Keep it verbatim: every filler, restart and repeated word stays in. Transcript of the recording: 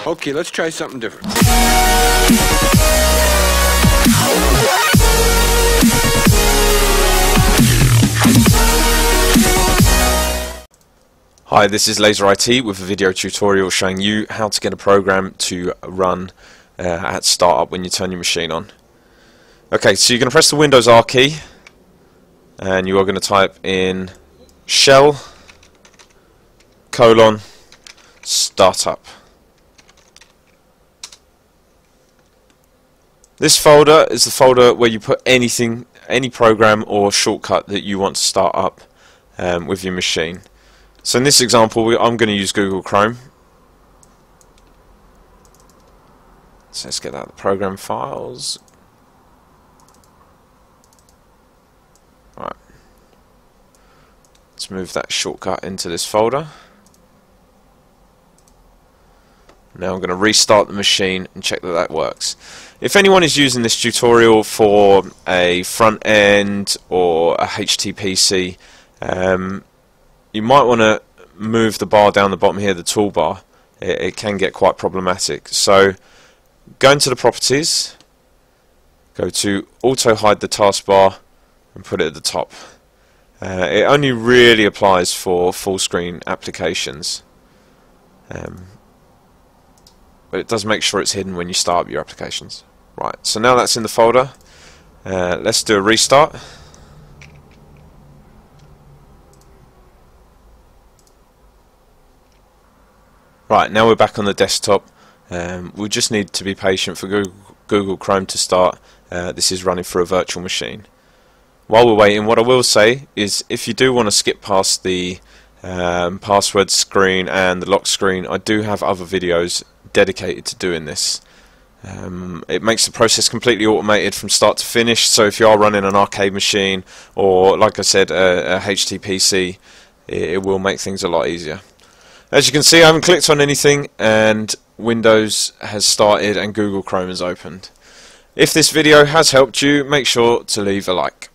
Okay, let's try something different. Hi, this is Laser I T with a video tutorial showing you how to get a program to run uh, at startup when you turn your machine on. Okay, so you're going to press the Windows R key and you are going to type in shell colon startup. This folder is the folder where you put anything, any program or shortcut that you want to start up um, with your machine. So in this example, we, I'm going to use Google Chrome. So let's get out the program files. Right. Let's move that shortcut into this folder. Now I'm going to restart the machine and check that that works. If anyone is using this tutorial for a front end or a H T P C, um, you might want to move the bar down the bottom here, the toolbar. It, it can get quite problematic. So go into the properties, go to auto hide the taskbar and put it at the top. Uh, it only really applies for full screen applications. Um, But it does make sure it's hidden when you start up your applications. Right, so now that's in the folder. Uh, let's do a restart. Right, now we're back on the desktop. Um, we just need to be patient for Google, Google Chrome to start. Uh, this is running through a virtual machine. While we're waiting, what I will say is if you do want to skip past the um, password screen and the lock screen, I do have other videos dedicated to doing this. Um, it makes the process completely automated from start to finish, so if you are running an arcade machine or, like I said, a, a H T P C, it, it will make things a lot easier. As you can see, I haven't clicked on anything and Windows has started and Google Chrome has opened. If this video has helped you, make sure to leave a like.